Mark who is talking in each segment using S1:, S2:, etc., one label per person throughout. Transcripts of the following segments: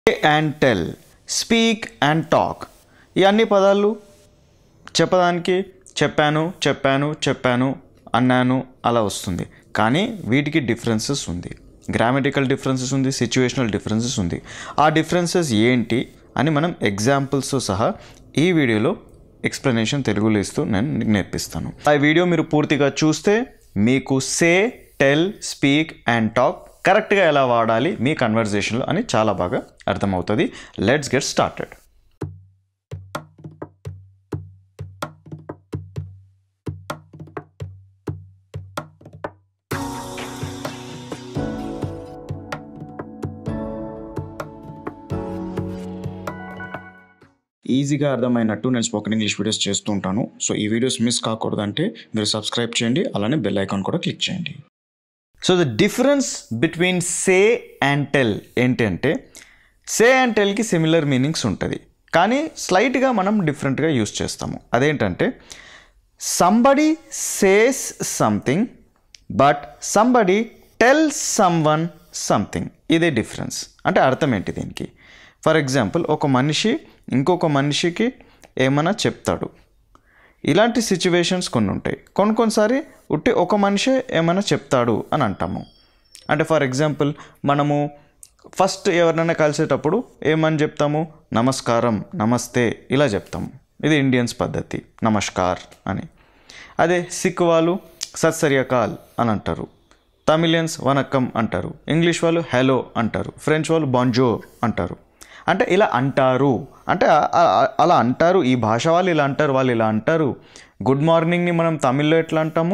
S1: And tell, speak and talk, ఈ అన్ని పదాలు చెప్పడానికి చెప్పాను అన్నాను అలా వస్తుంది. కానీ వీటికి డిఫరెన్సెస్ ఉంది, గ్రామటికల్ డిఫరెన్సెస్ ఉంది, సిచ్యువేషనల్ డిఫరెన్సెస్ ఉంది. ఆ డిఫరెన్సెస్ ఏంటి అని మనం ఎగ్జాంపుల్స్తో సహా ఈ వీడియోలో ఎక్స్ప్లెనేషన్ తెలుగులో ఇస్తూ నేను నేర్పిస్తాను. ఆ వీడియో మీరు పూర్తిగా చూస్తే మీకు say, tell, speak and talk కరెక్ట్గా ఎలా వాడాలి మీ కన్వర్జేషన్లో అని చాలా బాగా అర్థమవుతుంది. Let's get started. ఈజీగా అర్థమైనట్టు నేను స్పోకెన్ ఇంగ్లీష్ వీడియోస్ చేస్తూ ఉంటాను. సో ఈ వీడియోస్ మిస్ కాకూడదంటే మీరు సబ్స్క్రైబ్ చేయండి, అలానే బెల్ ఐకాన్ కూడా క్లిక్ చేయండి. So the difference between say and tell ఏంటంటే, సే అండ్ టెల్కి సిమిలర్ మీనింగ్స్ ఉంటుంది, కానీ స్లైట్గా మనం డిఫరెంట్గా యూస్ చేస్తాము. అదేంటంటే, somebody says something but somebody tells someone something. ఇదే డిఫరెన్స్. అంటే అర్థం ఏంటి దీనికి? ఫర్ ఎగ్జాంపుల్, ఒక మనిషి ఇంకొక మనిషికి ఏమైనా చెప్తాడు. ఇలాంటి సిచ్యువేషన్స్ కొన్ని ఉంటాయి. కొన్నిసారి ఉట్టి ఒక మనిషే ఏమైనా చెప్తాడు అని అంటాము. అంటే ఫర్ ఎగ్జాంపుల్, మనము ఫస్ట్ ఎవరినైనా కలిసేటప్పుడు ఏమని చెప్తాము? నమస్కారం, నమస్తే ఇలా చెప్తాము. ఇది ఇండియన్స్ పద్ధతి, నమస్కార్ అని. అదే సిక్ వాళ్ళు సత్ శ్రీ అకాల్ అని అంటారు, తమిళియన్స్ వనక్కం అంటారు, ఇంగ్లీష్ వాళ్ళు హెలో అంటారు, ఫ్రెంచ్ వాళ్ళు బాంజోర్ అంటారు. అంటే ఇలా అంటారు, అంటే అలా అంటారు. ఈ భాష వాళ్ళు ఇలా అంటారు, వాళ్ళు ఇలా అంటారు. గుడ్ మార్నింగ్ని మనం తమిళ్లో ఎట్లా అంటాము,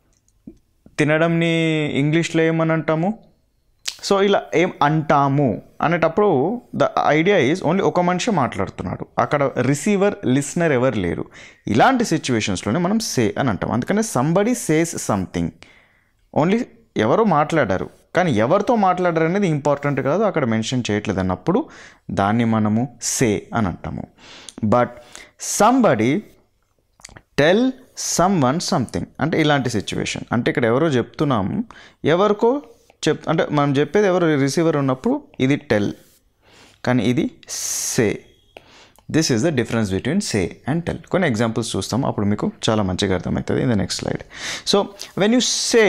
S1: తినడంని ఇంగ్లీష్లో ఏమని అంటాము. సో ఇలా ఏం అంటాము అనేటప్పుడు ద ఐడియా ఈజ్ ఓన్లీ ఒక మనిషి మాట్లాడుతున్నాడు, అక్కడ రిసీవర్ లిసనర్ ఎవరు లేరు. ఇలాంటి సిచ్యువేషన్స్లోనే మనం సే అని అంటాం. అందుకనే సంబడి సేస్ సంథింగ్, ఓన్లీ ఎవరో మాట్లాడారు, కానీ ఎవరితో మాట్లాడారు అనేది ఇంపార్టెంట్ కాదు, అక్కడ మెన్షన్ చేయట్లేదు అన్నప్పుడు దాన్ని మనము సే అని అంటాము. But somebody tell someone something అంటే ఇలాంటి సిచ్యువేషన్. అంటే ఇక్కడ ఎవరో చెప్తున్నాము, ఎవరికో అంటే మనం చెప్పేది ఎవరు రిసీవర్ ఉన్నప్పుడు ఇది టెల్, కానీ ఇది say. This is the difference between say and tell. కొన్ని ఎగ్జాంపుల్స్ చూస్తాము, అప్పుడు మీకు చాలా మంచిగా అర్థమవుతుంది. In the next slide. So when you say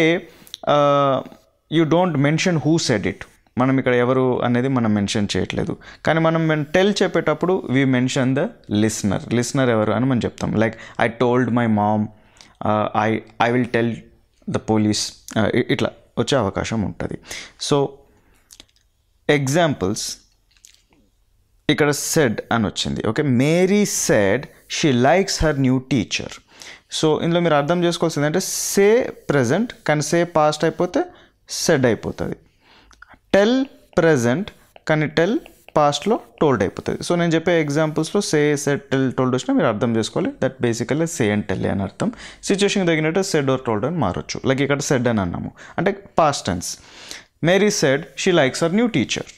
S1: you don't mention who said it. మనం ఇక్కడ ఎవరు అనేది మనం మెన్షన్ చేయట్లేదు, కానీ మనం టెల్ చెప్పేటప్పుడు వీ మెన్షన్ ద లిసనర్ ఎవరు అని మనం చెప్తాం. Like I told my mom, I will tell the police, ఇట్లా వచ్చే అవకాశం ఉంటుంది. సో ఎగ్జాంపుల్స్, ఇక్కడ సెడ్ అని వచ్చింది. Okay, Mary said she likes her new teacher. So ఇందులో మీరు అర్థం చేసుకోవాల్సింది అంటే సే ప్రెజెంట్, కానీ సే పాస్ట్ అయిపోతే సెడ్ అయిపోతుంది. టెల్ ప్రెజెంట్, కానీ టెల్ పాస్ట్లో టోల్డ్ అయిపోతుంది. సో నేను చెప్పే ఎగ్జాంపుల్స్లో సే, సెడ్, టెల్, టోల్డ్ వచ్చినా మీరు అర్థం చేసుకోవాలి that basically say and tell అని అర్థం. సిచ్యువేషన్కి తగినట్టు సెడ్ ఆర్ టోల్డ్ అని మారచ్చు. లైక్ ఇక్కడ సెడ్ అని అన్నాము అంటే past tense. Mary said she likes her new teacher,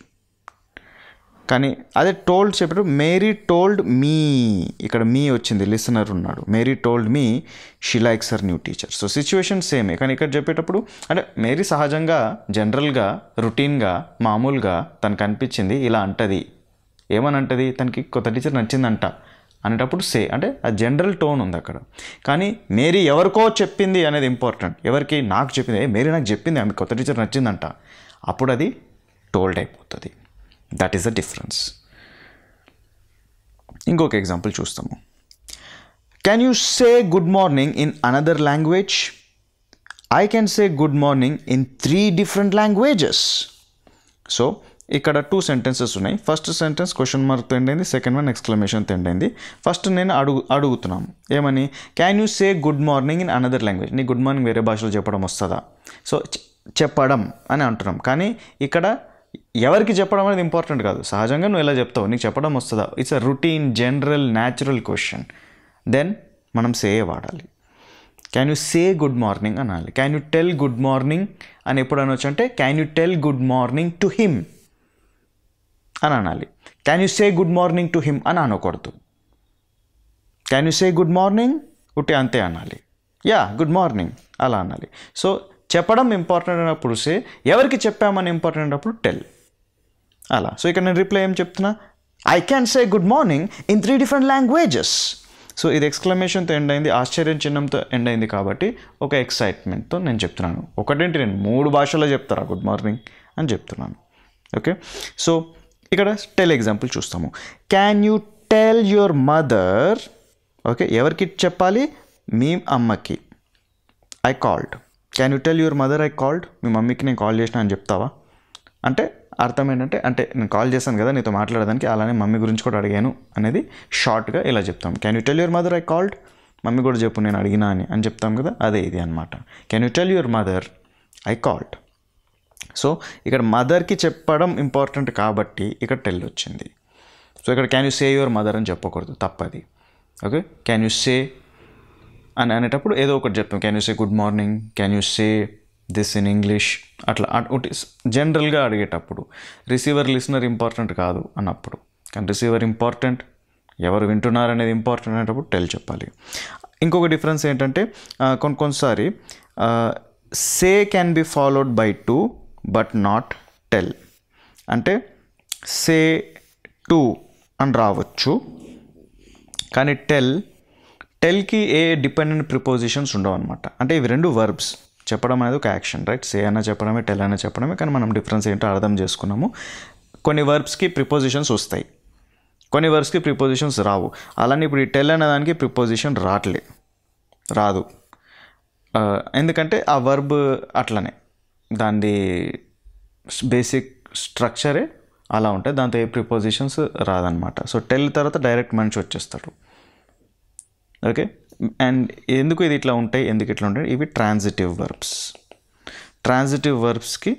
S1: కానీ అదే టోల్డ్ చెప్పేటప్పుడు మేరీ టోల్డ్ మీ, ఇక్కడ మీ వచ్చింది, లిసనర్ ఉన్నాడు. Mary told me she likes her new teacher. So situation సేమే, కానీ ఇక్కడ చెప్పేటప్పుడు అంటే మేరీ సహజంగా జనరల్గా రొటీన్గా మామూలుగా తనకు అనిపించింది ఇలా అంటది. ఏమని అంటది? తనకి కొత్త టీచర్ నచ్చిందంట అనేటప్పుడు సే, అంటే ఆ జనరల్ టోన్ ఉంది అక్కడ. కానీ మేరీ ఎవరికో చెప్పింది అనేది ఇంపార్టెంట్. ఎవరికి? నాకు చెప్పింది, మేరీ నాకు చెప్పింది ఆమె కొత్త టీచర్ నచ్చిందంట, అప్పుడు అది టోల్డ్ అయిపోతుంది. That is the difference. ఇంకొక ఎగ్జాంపుల్ చూస్తాము. Can you say good morning in another language? I can say good morning in 3 different languages. So ఇక్కడ 2 sentences ఉన్నాయి. ఫస్ట్ సెంటెన్స్ క్వశ్చన్ మార్క్తో ఎండ్ అయింది, సెకండ్ వన్ ఎక్స్క్లమేషన్తో ఎండ్ అయింది. First నేను అడుగుతున్నాను ఏమని, can you say good morning in another language? నీ గుడ్ మార్నింగ్ వేరే భాషలో చెప్పడం వస్తుందా? సో చెప్పడం అని అంటున్నాం, కానీ ఇక్కడ ఎవరికి చెప్పడం అనేది ఇంపార్టెంట్ కాదు. సహజంగా నువ్వు ఎలా చెప్తావు, నీకు చెప్పడం వస్తుందా? It's a routine, general, natural question. Then మనం సే వాడాలి. Can you say good morning అనాలి. Can you tell good morning అని ఎప్పుడు అనొచ్చు అంటే can you tell good morning to him అని అనాలి. Can you say good morning to him అని అనకూడదు. Can you say good morning ఉట్టి అంతే అనాలి. యా గుడ్ మార్నింగ్ అలా అనాలి. సో చెప్పడం ఇంపార్టెంట్ అయినప్పుడు సే, ఎవరికి చెప్పామని ఇంపార్టెంట్ అయినప్పుడు టెల్. అలా. సో ఇక్కడ నేను రిప్లై ఏం చెప్తున్నా, I can say good morning in 3 different languages. So ఇది ఎక్స్క్లమేషన్తో ఎండ్ అయింది, ఆశ్చర్యం చిహ్నంతో ఎండ్ అయింది కాబట్టి ఒక ఎక్సైట్మెంట్తో నేను చెప్తున్నాను. ఒకటేంటి, నేను 3 భాషల్లో చెప్తారా గుడ్ మార్నింగ్ అని చెప్తున్నాను. ఓకే, సో ఇక్కడ టెల్ ఎగ్జాంపుల్ చూస్తాము. Can you tell your mother, okay ఎవరికి చెప్పాలి, మీ అమ్మకి, I called. Can you tell your mother I called, మీ మమ్మీకి నేను కాల్ చేసిన అని చెప్తావా అంటే అర్థం ఏంటంటే, అంటే నేను కాల్ చేశాను కదా నీతో మాట్లాడడానికి, అలానే మమ్మీ గురించి కూడా అడిగాను అనేది షార్ట్గా ఇలా చెప్తాం. Can you tell your mother I called, mummy కూడా చెప్పు నేను అడిగినా అని చెప్తాం కదా, అదే ఇది అనమాట. Can you tell your mother I called. So ఇక్కడ మదర్కి చెప్పడం ఇంపార్టెంట్ కాబట్టి ఇక్కడ టెల్ వచ్చింది. సో ఇక్కడ can you say your mother అని చెప్పకూడదు, తప్పది. ఓకే, క్యాన్ యూ సే అని అనేటప్పుడు ఏదో ఒకటి చెప్తాం. Can you say good morning, can you say this in English, అట్లా జనరల్గా అడిగేటప్పుడు. రిసీవర్ లిసనర్ ఇంపార్టెంట్ కాదు అన్నప్పుడు, కానీ రిసీవర్ ఇంపార్టెంట్, ఎవరు వింటున్నారు అనేది ఇంపార్టెంట్ అనేటప్పుడు టెల్ చెప్పాలి. ఇంకొక డిఫరెన్స్ ఏంటంటే కొన్నిసారి say can be followed by to but not tell. అంటే సే టు అని రావచ్చు, కానీ టెల్కి ఏ డిపెండెంట్ ప్రిపోజిషన్స్ ఉండవు అనమాట. అంటే ఇవి 2 వర్బ్స్, చెప్పడం అనేది ఒక యాక్షన్, రైట్. సే అన్న చెప్పడమే, టెల్ అన్న చెప్పడమే, కానీ మనం డిఫరెన్స్ ఏంటో అర్థం చేసుకున్నాము. కొన్ని వర్బ్స్కి ప్రిపోజిషన్స్ వస్తాయి, కొన్ని వర్బ్స్కి ప్రిపోజిషన్స్ రావు. అలానే ఇప్పుడు ఈ టెల్ అనే దానికి ప్రిపోజిషన్ రాదు. ఎందుకంటే ఆ వర్బ్ అట్లనే, దాని బేసిక్ స్ట్రక్చరే అలా ఉంటాయి, దాంతో ఏ ప్రిపోజిషన్స్ రాదనమాట. సో టెల్ తర్వాత డైరెక్ట్ మనిషి వచ్చేస్తాడు. ఓకే, అండ్ ఎందుకు ఇట్లా ఉంటాయి, ఇవి ట్రాన్సిటివ్ వర్బ్స్. ట్రాన్సిటివ్ వర్బ్స్కి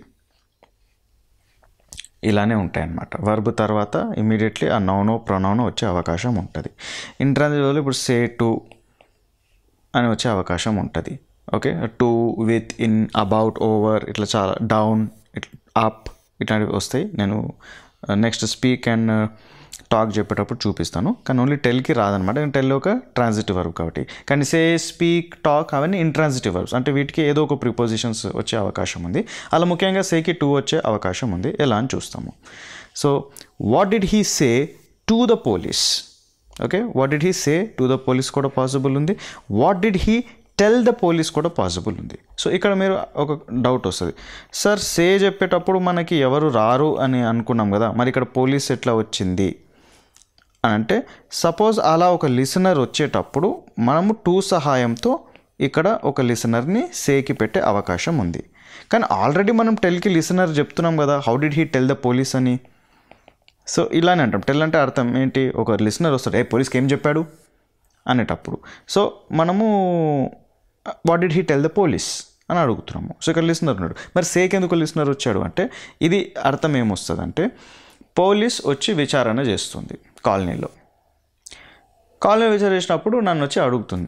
S1: ఇలానే ఉంటాయి అన్నమాట. వర్బ్ తర్వాత ఇమీడియట్లీ ఆ నౌనో ప్రొనౌనో వచ్చే అవకాశం ఉంటుంది. ఇంట్రాన్సిటివ్ వర్బ్లో ఇప్పుడు సే టు అని వచ్చే అవకాశం ఉంటుంది. Okay, to, with, in, about, over, ఇట్లా చాలా, డౌన్, ఇట్లా అప్, ఇట్లాంటివి వస్తాయి. నేను నెక్స్ట్ స్పీక్ అండ్ టాక్ చెప్పేటప్పుడు చూపిస్తాను, కానీ ఓన్లీ టెల్కి రాదనమాట. టెల్ ఒక ట్రాన్సిటివ్ వర్బ్ కాబట్టి. కానీ సే, స్పీక్, టాక్ అవన్నీ ఇంట్రాన్సిటివ్ వర్బ్స్, అంటే వీటికి ఏదో ఒక ప్రిపోజిషన్స్ వచ్చే అవకాశం ఉంది. అలా ముఖ్యంగా సేకి టు వచ్చే అవకాశం ఉంది. ఎలా అని చూస్తాము. So what did he say to the police, okay, what did he say to the police కూడా పాసిబుల్ ఉంది. What did he tell the police కూడా పాసిబుల్ ఉంది. సో ఇక్కడ మీరు ఒక డౌట్ వస్తుంది, సార్ సే చెప్పేటప్పుడు మనకి ఎవరు రారు అని అనుకున్నాం కదా, మరి ఇక్కడ పోలీస్ ఎట్లా వచ్చింది అని అంటే, సపోజ్ అలా ఒక లిసనర్ వచ్చేటప్పుడు మనము టు సహాయంతో ఇక్కడ ఒక లిసనర్ని సేకి పెట్టే అవకాశం ఉంది. కానీ ఆల్రెడీ మనం టెల్కి లిసనర్ చెప్తున్నాం కదా, how did he tell the police అని. సో ఇలానే అంటాం. టెల్ అంటే అర్థం ఏంటి, ఒక లిసనర్ వస్తాడు, పోలీస్కి ఏం చెప్పాడు అనేటప్పుడు. సో మనము what did he tell the police అని అడుగుతున్నాము. సో ఇక్కడ లిసనర్ ఉన్నాడు, మరి సేకి ఎందుకు లిసనర్ వచ్చాడు అంటే, ఇది అర్థం ఏమొస్తుంది అంటే, పోలీస్ వచ్చి విచారణ చేస్తుంది కాలనీలో విచారణ చేసినప్పుడు నన్ను వచ్చి అడుగుతుంది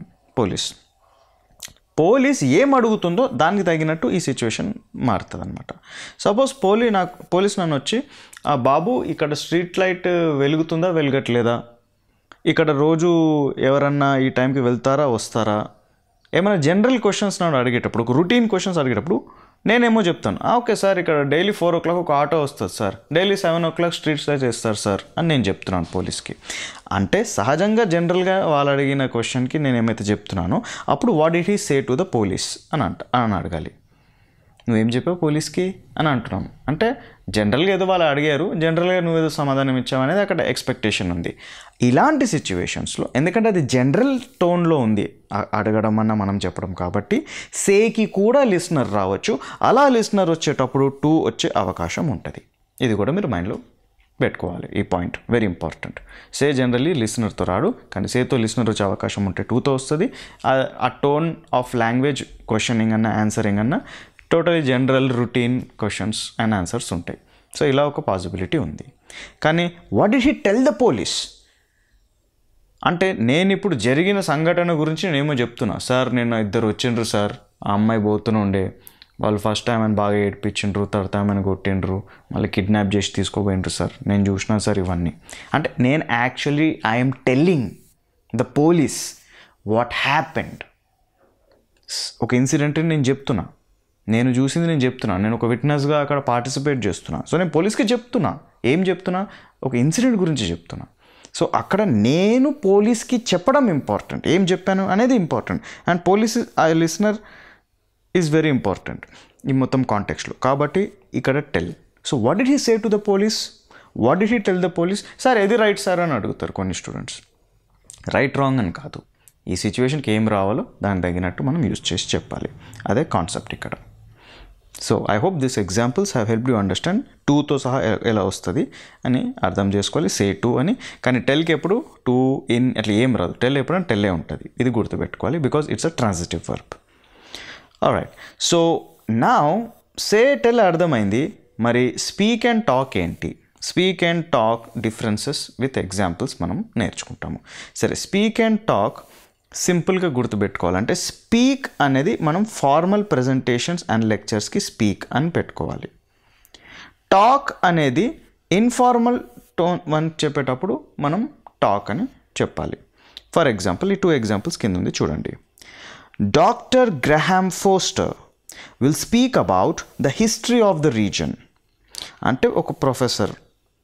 S1: పోలీస్ ఏం అడుగుతుందో దానికి తగినట్టు ఈ సిచ్యువేషన్ మారుతుంది అనమాట. సపోజ్ పోలీస్ నన్ను వచ్చి, బాబు ఇక్కడ స్ట్రీట్ లైట్ వెలుగుతుందా వెలగట్లేదా, ఇక్కడ రోజు ఎవరన్నా ఈ టైంకి వెళ్తారా వస్తారా, ఏమైనా జనరల్ క్వశ్చన్స్ నన్ను అడిగేటప్పుడు, ఒక రొటీన్ క్వశ్చన్స్ అడిగేటప్పుడు నేనేమో చెప్తాను, ఓకే సార్ ఇక్కడ డైలీ 4 o'clock ఒక ఆటో వస్తుంది sir, daily 7 o'clock street light వేస్తారు సార్ అని నేను చెప్తున్నాను పోలీస్కి. అంటే సహజంగా జనరల్గా వాళ్ళు అడిగిన క్వశ్చన్కి నేను ఏమైతే చెప్తున్నానో అప్పుడు what did he say to the police అని అడగాలి. నువ్వేం చెప్పావు పోలీస్కి అని అంటున్నాం అంటే జనరల్గా ఏదో వాళ్ళు అడిగారు, జనరల్గా నువ్వేదో సమాధానం ఇచ్చావు అనేది అక్కడ ఎక్స్పెక్టేషన్ ఉంది. ఇలాంటి సిచ్యువేషన్స్లో ఎందుకంటే అది జనరల్ టోన్లో ఉంది, అడగడం అన్న మనం చెప్పడం కాబట్టి సేకి కూడా లిసనర్ రావచ్చు. అలా లిసనర్ వచ్చేటప్పుడు టు వచ్చే అవకాశం ఉంటుంది. ఇది కూడా మీరు మైండ్లో పెట్టుకోవాలి. ఈ point very important. Say generally లిసనర్తో రాడు, కానీ సేతో లిసనర్ వచ్చే అవకాశం ఉంటే టూతో వస్తుంది. ఆ టోన్ ఆఫ్ లాంగ్వేజ్ క్వశ్చనింగ్ అన్న ఆన్సరింగ్ అన్న totally general routine questions and answers ఉంటాయి. సో ఇలా ఒక పాసిబిలిటీ ఉంది. కానీ what did he tell the police అంటే నేను ఇప్పుడు జరిగిన సంఘటన గురించి నేనేమో చెప్తున్నా, సార్ నేను 2 వచ్చిండ్రు సార్, ఆ అమ్మాయి పోతూనే ఉండే, వాళ్ళు ఫస్ట్ టైం అని బాగా ఏడిపించిండ్రు, తర్వాత టైం అని కొట్టిండ్రు, మళ్ళీ కిడ్నాప్ చేసి తీసుకోపోయిండ్రు సార్, నేను చూసినా సార్ ఇవన్నీ. అంటే నేను actually I'm telling the police what happened, ఒక ఇన్సిడెంట్ని నేను చెప్తున్నా. నేను చూసింది నేను చెప్తున్నా, నేను ఒక విట్నెస్గా అక్కడ పార్టిసిపేట్ చేస్తున్నా. సో నేను పోలీస్కి చెప్తున్నా, ఏం చెప్తున్నా, ఒక ఇన్సిడెంట్ గురించి చెప్తున్నా. సో అక్కడ నేను పోలీస్కి చెప్పడం ఇంపార్టెంట్, ఏం చెప్పాను అనేది important. And police listener is very important ఈ మొత్తం కాంటెక్స్లో. కాబట్టి ఇక్కడ tell. So what did he say to the police, what did he tell the police? Sir ఏది రైట్ సార్ అని అడుగుతారు కొన్ని స్టూడెంట్స్. రైట్ రాంగ్ అని కాదు, ఈ సిచ్యువేషన్కి ఏం రావాలో దానికి తగినట్టు మనం యూజ్ చేసి చెప్పాలి. అదే కాన్సెప్ట్ ఇక్కడ. So I hope this examples have help you understand టూతో సహా ఎలా వస్తుంది అని అర్థం చేసుకోవాలి. సే టు అని, కానీ టెల్కి ఎప్పుడు టు ఇన్ అట్లా ఏం రాదు. టెల్ ఎప్పుడైనా టెల్లే ఉంటుంది, ఇది గుర్తుపెట్టుకోవాలి, because it's a transitive verb. Alright, so now say tell అర్థమైంది. మరి స్పీక్ అండ్ టాక్ ఏంటి? Speak and talk differences with examples మనం నేర్చుకుంటాము. సరే, స్పీక్ అండ్ టాక్ సింపుల్గా గుర్తుపెట్టుకోవాలంటే స్పీక్ అనేది మనం ఫార్మల్ ప్రజెంటేషన్స్ అండ్ లెక్చర్స్కి స్పీక్ అని పెట్టుకోవాలి. టాక్ అనేది ఇన్ఫార్మల్ టోన్ అని చెప్పేటప్పుడు మనం టాక్ అని చెప్పాలి. ఫర్ ఎగ్జాంపుల్ ఈ 2 ఎగ్జాంపుల్స్ కింద ఉంది చూడండి. Doctor Graham Foster will speak about the history of the reason. అంటే ఒక ప్రొఫెసర్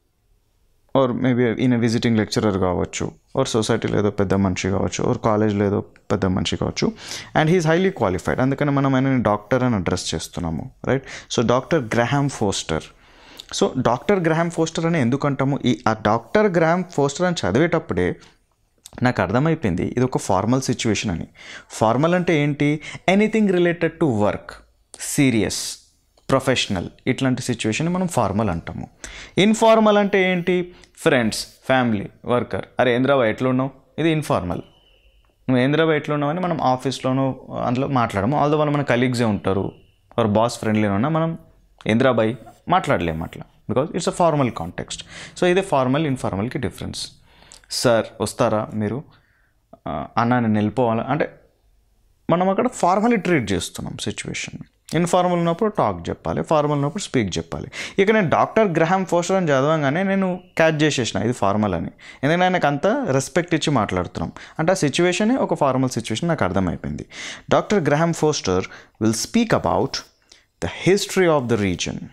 S1: ఆర్ మేబీ ఈయన విజిటింగ్ లెక్చరర్ కావచ్చు, ఆర్ సొసైటీలో ఏదో పెద్ద మనిషి కావచ్చు, ఆర్ కాలేజ్లో ఏదో పెద్ద మనిషి కావచ్చు, అండ్ హీఈస్ హైలీ క్వాలిఫైడ్. అందుకని మనం ఆయనని డాక్టర్ అని అడ్రస్ చేస్తున్నాము, right? So doctor Graham Foster. So doctor Graham Foster అని ఎందుకు అంటాము? ఆ డాక్టర్ గ్రహామ్ ఫోస్టర్ అని చదివేటప్పుడే నాకు అర్థమైపోయింది ఇది ఒక ఫార్మల్ సిచ్యువేషన్ అని. ఫార్మల్ అంటే ఏంటి? Anything related to work, serious, professional, ఇట్లాంటి సిచ్యువేషన్ మనం ఫార్మల్ అంటాము. ఇన్ఫార్మల్ అంటే ఏంటి? Friends, family, worker. అరే ఏంద్రాబాయ్ ఎట్లున్నావు, ఇది ఇన్ఫార్మల్. నువ్వు ఏంద్రాబాయ్ ఎట్లున్నావు అని మనం ఆఫీస్లోనూ అందులో మాట్లాడము. ఆల్దో వాళ్ళు మన కలీగ్సే ఉంటారు, ఆర్ బాస్ ఫ్రెండ్లీలో ఉన్నా మనం ఏంద్రాబాయ్ మాట్లాడలేము అట్లా, because it's a formal context. So ఇదే ఫార్మల్ ఇన్ఫార్మల్కి డిఫరెన్స్. సార్ వస్తారా మీరు, అన్నా నేను వెళ్ళిపోవాలా అంటే మనం అక్కడ ఫార్మల్లీ ట్రీట్ చేస్తున్నాం సిచ్యువేషన్. ఇన్ఫార్మల్ ఉన్నప్పుడు టాక్ చెప్పాలి, ఫార్మల్ ఉన్నప్పుడు స్పీక్ చెప్పాలి. ఇక నేను డాక్టర్ గ్రహామ్ ఫోస్టర్ అని చదవంగానే నేను క్యాచ్ చేసేసిన ఇది ఫార్మల్ అని, ఎందుకంటే ఆయనకు అంత రెస్పెక్ట్ ఇచ్చి మాట్లాడుతున్నాం. అంటే ఆ సిచ్యువేషనే ఒక ఫార్మల్ సిచ్యువేషన్ నాకు అర్థమైపోయింది. Doctor Graham Foster will speak about the history of the reason.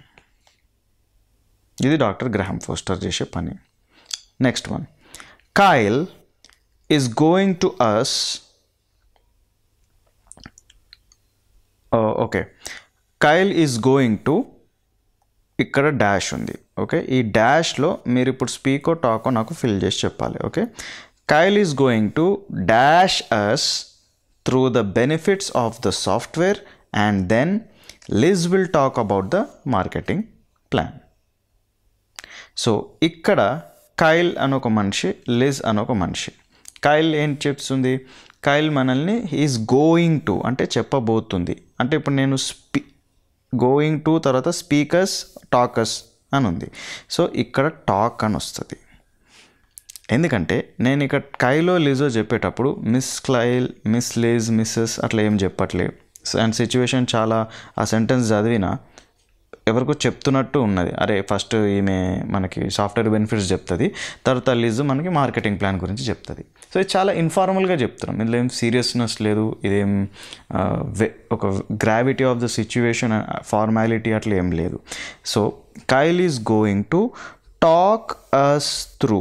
S1: ఇది డాక్టర్ గ్రహామ్ ఫోస్టర్ చేసే పని. Next one, Kyle is going to us. Okay, Kyle is going to, ఇక్కడ డాష్ ఉంది. ఓకే, ఈ డాష్లో మీరు ఇప్పుడు స్పీకో టాకో నాకు ఫిల్ చేసి చెప్పాలి. Okay, Kyle is going to dash us through the benefits of the software and then Liz will talk about the marketing plan. So ఇక్కడ కైల్ అనొక మనిషి, లిజ్ అనొక మనిషి. కైల్ ఏం చెప్తుంది? కైల్ మనల్ని ఈజ్ గోయింగ్ టు అంటే చెప్పబోతుంది. అంటే ఇప్పుడు నేను గోయింగ్ టు తర్వాత స్పీకర్స్, టాకర్స్ అని ఉంది. సో ఇక్కడ టాక్ అని వస్తుంది. ఎందుకంటే నేను ఇక్కడ కైలో లిజో చెప్పేటప్పుడు miss Kyle, miss Liz, missus అట్లా ఏం చెప్పట్లేదు. అండ్ సిచ్యువేషన్ చాలా ఆ సెంటెన్స్ చదివినా ఎవరికో చెప్తున్నట్టు ఉన్నది. అరే ఫస్ట్ ఈమె మనకి సాఫ్ట్వేర్ బెనిఫిట్స్ చెప్తుంది, తర్వాత లిజ్ మనకి మార్కెటింగ్ ప్లాన్ గురించి చెప్తుంది. సో ఇది చాలా ఇన్ఫార్మల్గా చెప్తున్నాం, ఇందులో ఏం సీరియస్నెస్ లేదు, ఇదేం ఒక gravity of the situation, formality అట్లా ఏం లేదు. So Kyle is going to talk us through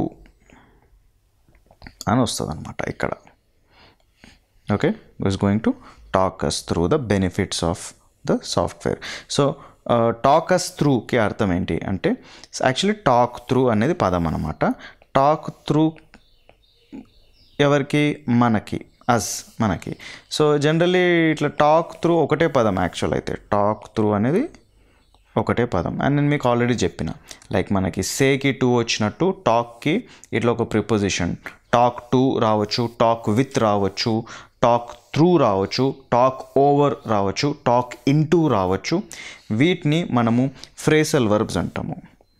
S1: అని వస్తుంది అనమాట ఇక్కడ. Okay, is going to talk us through the benefits of the software. So talk us త్రూకి అర్థం ఏంటి అంటే యాక్చువల్లీ టాక్ త్రూ అనేది పదం అనమాట. టాక్ త్రూ ఎవరికి? మనకి, అస్, మనకి. సో జనరల్లీ ఇట్లా టాక్ త్రూ ఒకటే పదం యాక్చువల్ అయితే. టాక్ త్రూ అనేది ఒకటే పదం. అండ్ నేను మీకు ఆల్రెడీ చెప్పిన లైక్ మనకి సేకి టు వచ్చినట్టు టాక్కి ఇట్లా ఒక ప్రిపోజిషన్, టాక్ టు రావచ్చు, టాక్ విత్ రావచ్చు, టాక్ త్రూ రావచ్చు, టాక్ ఓవర్ రావచ్చు, టాక్ ఇంటూ రావచ్చు. వీటిని మనము ఫ్రేసల్ వర్బ్స్ అంటాము.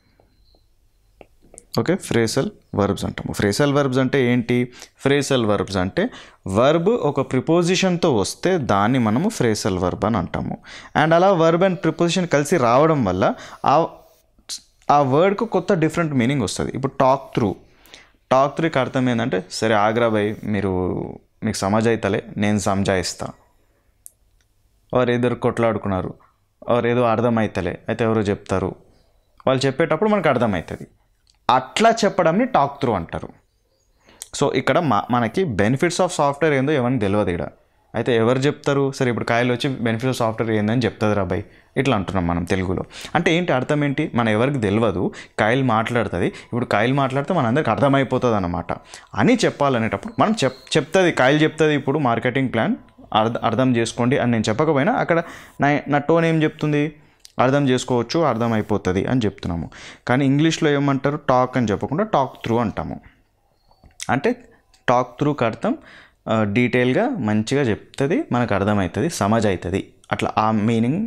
S1: ఓకే, ఫ్రేసల్ వర్బ్స్ అంటాము. ఫ్రేసల్ వర్బ్స్ అంటే ఏంటి? ఫ్రేసల్ వర్బ్స్ అంటే వర్బ్ ఒక ప్రిపోజిషన్తో వస్తే దాన్ని మనము ఫ్రేసల్ వర్బ్ అని అంటాము. అండ్ అలా వర్బ్ అండ్ ప్రిపోజిషన్ కలిసి రావడం వల్ల ఆ వర్డ్కు కొత్త డిఫరెంట్ మీనింగ్ వస్తుంది. ఇప్పుడు టాక్ త్రూకి అర్థం ఏంటంటే సరే ఆగ్రా భయ్ మీకు సమజ్ అవుతలే, నేను సమజాయిస్తా. వారు ఇద్దరు కొట్లాడుకున్నారు, ఆర్ ఏదో అర్థమవుతలే అయితే ఎవరో చెప్తారు, వాళ్ళు చెప్పేటప్పుడు మనకు అర్థమవుతుంది. అట్లా చెప్పడంని టాక్ త్రూ అంటారు. సో ఇక్కడ మనకి బెనిఫిట్స్ ఆఫ్ సాఫ్ట్వేర్ ఏందో ఎవరికి తెలియదు ఇక్కడ. అయితే ఎవరు చెప్తారు? సరే ఇప్పుడు కాయలు వచ్చి బెనిఫిట్స్ ఆఫ్ సాఫ్ట్వేర్ ఏందని చెప్తుంది రాబాయ్, ఇట్లా అంటున్నాం మనం తెలుగులో. అంటే ఏంటి అర్థం ఏంటి? మన ఎవరికి తెలియదు, కాయలు మాట్లాడుతుంది. ఇప్పుడు కాయలు మాట్లాడితే మనందరికి అర్థమైపోతుంది అన్నమాట అని చెప్పాలనేటప్పుడు మనం చెప్తుంది, కాయలు చెప్తుంది ఇప్పుడు మార్కెటింగ్ ప్లాన్ అర్థం చేసుకోండి అని నేను చెప్పకపోయినా అక్కడ నా టోన్ ఏం చెప్తుంది? అర్థం చేసుకోవచ్చు, అర్థం అయిపోతుంది అని చెప్తున్నాము. కానీ ఇంగ్లీష్లో ఏమంటారు? టాక్ అని చెప్పకుండా టాక్ త్రూ అంటాము. అంటే టాక్ త్రూకి అర్థం డీటెయిల్గా మంచిగా చెప్తుంది, మనకు అర్థమవుతుంది, సమజ్ అవుతుంది, అట్లా ఆ meaning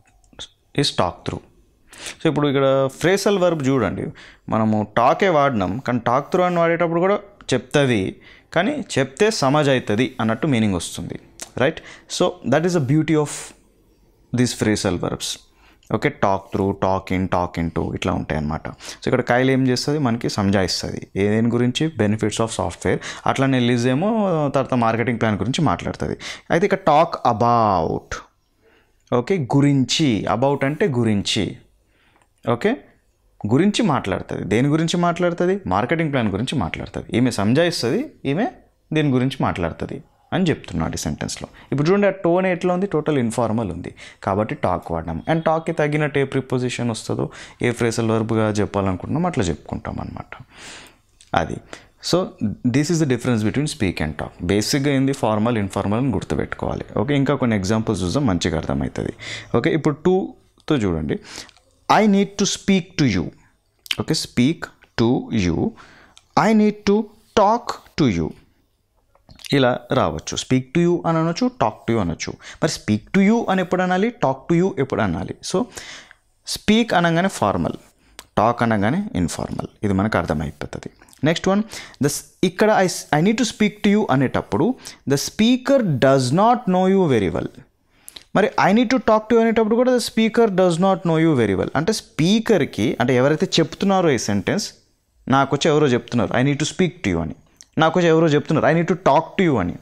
S1: is talk through. So ఇప్పుడు ఇక్కడ ఫ్రేసల్ వర్బ్ చూడండి, మనము టాకే వాడినాం కానీ టాక్ త్రూ అని వాడేటప్పుడు కూడా చెప్తుంది, కానీ చెప్తే సమజ్ అవుతుంది అన్నట్టు మీనింగ్ వస్తుంది, right? So that is the beauty of these phrasal verbs. Okay, talk through, talk in, talk in to ఇట్లా ఉంటాయి అన్నమాట. సో ఇక్కడ కాయలు ఏం చేస్తుంది? మనకి సంజాయిస్తుంది దేని గురించి? Benefits of software. అట్లానే లిజ్ ఏమో తర్వాత మార్కెటింగ్ ప్లాన్ గురించి మాట్లాడుతుంది. అయితే ఇక్కడ టాక్ అబౌట్, ఓకే, గురించి. అబౌట్ అంటే గురించి, ఓకే, గురించి మాట్లాడుతుంది. దేని గురించి మాట్లాడుతుంది? మార్కెటింగ్ ప్లాన్ గురించి మాట్లాడుతుంది. ఈమె సంజాయిస్తుంది, ఈమె దీని గురించి మాట్లాడుతుంది అని చెప్తున్నాడు ఈ సెంటెన్స్లో. ఇప్పుడు చూడండి ఆ టోన్ ఎట్లా ఉంది? టోటల్ ఇన్ఫార్మల్ ఉంది కాబట్టి టాక్ వాడినాం. అండ్ టాక్కి తగినట్టు ఏ ప్రిపోజిషన్ వస్తుందో, ఏ ఫ్రేసల్ వర్బ్గా చెప్పాలనుకుంటున్నాం అట్లా చెప్పుకుంటాం అనమాట. అది. So this is the difference between speak and talk. బేసిక్గా ఏంది? ఫార్మల్, ఇన్ఫార్మల్ అని గుర్తుపెట్టుకోవాలి. ఓకే, ఇంకా కొన్ని ఎగ్జాంపుల్స్ చూద్దాం, మంచిగా అర్థమవుతుంది. ఓకే, ఇప్పుడు టూతో చూడండి. I need to speak to you. Okay, speak to you. I need to talk to you. ఇలా రావచ్చు. స్పీక్ టు యూ అని అనొచ్చు, టాక్ టు యూ అనొచ్చు. మరి స్పీక్ టు యూ అని ఎప్పుడు అనాలి? టాక్ టు యూ ఎప్పుడు అనాలి? సో స్పీక్ అనగానే ఫార్మల్, టాక్ అనగానే ఇన్ఫార్మల్. ఇది మనకు అర్థమైపోతుంది. నెక్స్ట్ వన్, ఇక్కడ I need to speak to you అనేటప్పుడు the speaker does not know you very well. మరి I need to talk to you అనేటప్పుడు కూడా the speaker does not know you very well. అంటే స్పీకర్కి, అంటే ఎవరైతే చెప్తున్నారో ఈ సెంటెన్స్, నాకు వచ్చి ఎవరో చెప్తున్నారు I need to speak to you అని, నాకు వచ్చి ఎవరో చెప్తున్నారు I need to talk to you అని.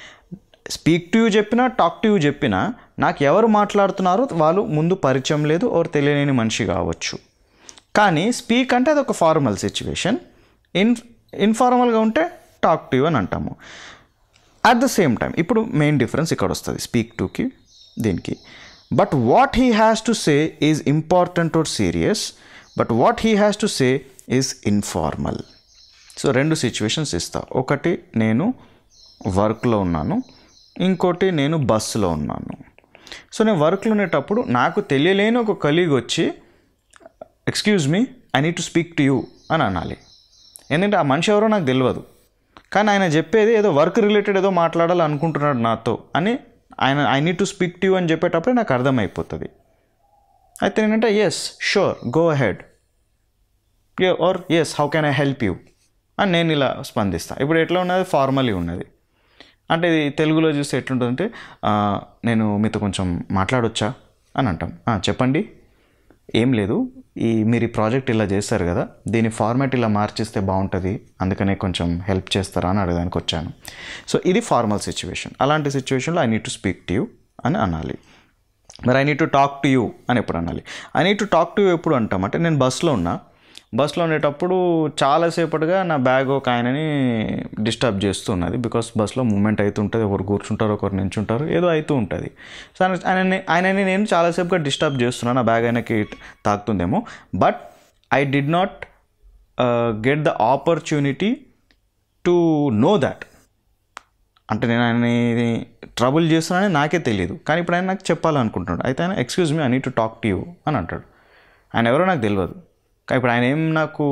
S1: స్పీక్ టు యూ చెప్పినా, టాక్ టు యూ చెప్పినా నాకు ఎవరు మాట్లాడుతున్నారో వాళ్ళు ముందు పరిచయం లేదు, ఎవరు తెలియని మనిషి కావచ్చు. కానీ స్పీక్ అంటే అది ఒక ఫార్మల్ సిచ్యువేషన్, ఇన్ఫార్మల్గా ఉంటే టాక్ టు యూ అని అంటాము. అట్ ద సేమ్ టైం ఇప్పుడు మెయిన్ డిఫరెన్స్ ఇక్కడ వస్తుంది స్పీక్ టుకి దీనికి. But what he has to say is important or serious, but what he has to say is informal. So రెండు situations ఇస్తా. ఒకటి నేను వర్క్లో ఉన్నాను, ఇంకోటి నేను బస్సులో ఉన్నాను. సో నేను వర్క్లో ఉండేటప్పుడు నాకు తెలియలేని ఒక కలీగ్ వచ్చి excuse me I need to speak to you అని అనాలి. ఎందుకంటే ఆ మనిషి ఎవరో నాకు తెలియదు, కానీ ఆయన చెప్పేది ఏదో వర్క్ రిలేటెడ్ ఏదో మాట్లాడాలి అనుకుంటున్నాడు నాతో అని ఆయన I need to speak to you అని చెప్పేటప్పుడే నాకు అర్థమైపోతుంది. అయితే నేనంటే yes sure go ahead, or yes how can I help you అని నేను ఇలా స్పందిస్తాను. ఇప్పుడు ఎట్లా ఉన్నది? ఫార్మలీ ఉన్నది. అంటే ఇది తెలుగులో చూస్తే ఎట్లుంటుందంటే నేను మీతో కొంచెం మాట్లాడొచ్చా అని అంటాం. చెప్పండి, ఏం లేదు, మీరు ఈ ప్రాజెక్ట్ ఇలా చేస్తారు కదా, దీని ఫార్మాట్ ఇలా మార్చిస్తే బాగుంటుంది, అందుకనే కొంచెం హెల్ప్ చేస్తారా అని అడగడానికి వచ్చాను. సో ఇది ఫార్మల్ సిచ్యువేషన్. అలాంటి సిచ్యువేషన్లో I need to speak to you అని అనాలి. మరి I need to talk to you అని ఎప్పుడు అనాలి? I need to talk to you ఎప్పుడు అంటామంటే నేను బస్సులో ఉండేటప్పుడు చాలాసేపటిగా నా బ్యాగ్ ఒక ఆయనని డిస్టర్బ్ చేస్తున్నది. బికాస్ బస్సులో మూమెంట్ అవుతుంటుంది, ఒకరు కూర్చుంటారు, ఒకరు నించుంటారు, ఏదో అవుతూ ఉంటుంది. సో ఆయనని నేను చాలాసేపుగా డిస్టర్బ్ చేస్తున్నాను, నా బ్యాగ్ ఆయనకి తాకుతుందేమో. But I did not get the opportunity to know that. అంటే నేను ఆయనని ట్రబుల్ చేస్తున్నానని నాకే తెలియదు, కానీ ఇప్పుడు ఆయన నాకు చెప్పాలనుకుంటున్నాడు. అయితే ఆయన excuse me I need to talk to you అని అంటాడు. ఆయన ఎవరో నాకు తెలియదు. ఇప్పుడు ఆయన ఏం నాకు